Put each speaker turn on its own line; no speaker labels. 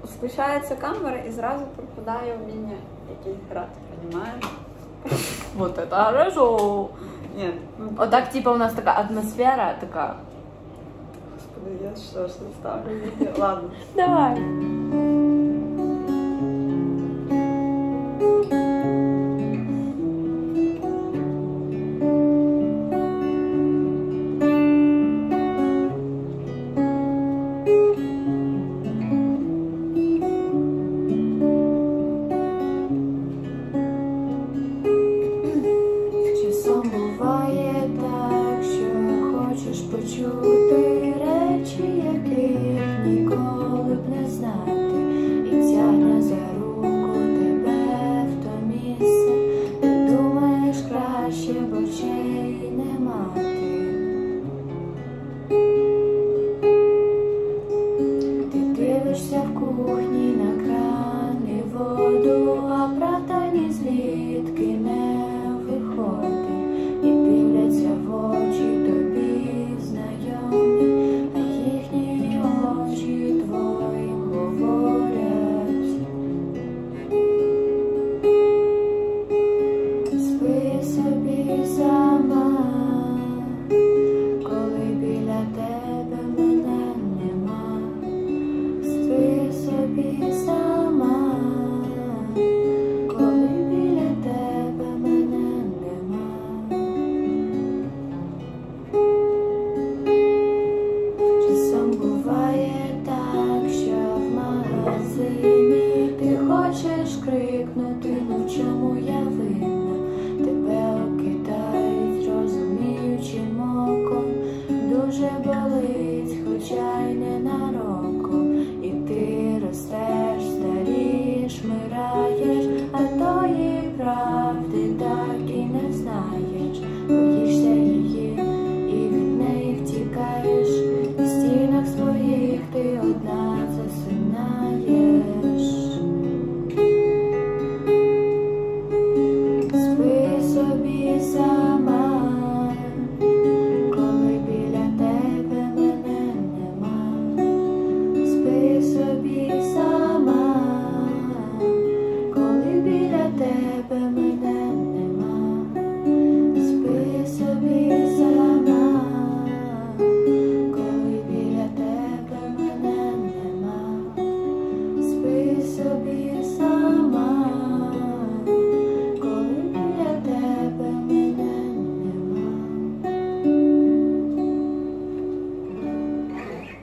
Включається камера і зразу пропадає вміння якийсь грати, розумієш?
Вот это хорошо.
Ні.
Вот так, типа, у нас такая атмосфера такая.
Господи, я що ж ставлю відео? Ладно.
Давай.
Почути речі, яких ніколи б не знати, і тягне за руку тебе в то місце, де думаєш краще б очей не мати. Ти дивишся в кухні на кран і воду, а правда ні звідки не виходить, і дивляться в очі тобі знайомі, а їхні очі твої говорять. Спи собі сама, коли біля тебе мене нема. Спи собі сама, коли біля тебе мене нема. Часом буває так, що в магазині ти хочеш крикнути, ну в чому я винна? Тебе окидають розуміючим оком, дуже болить, хоча й ненароком. І ти ростеш, старієш, мираєш, а тої правди так і не знаєш. Боїшся її і від неї втікаєш, в стінах своїх ти одна засинаєш. Спи собі сама, коли біля тебе мене нема. Спи собі сама, коли біля тебе мене нема. Спи собі сама, коли біля тебе мене нема. Спи собі сама.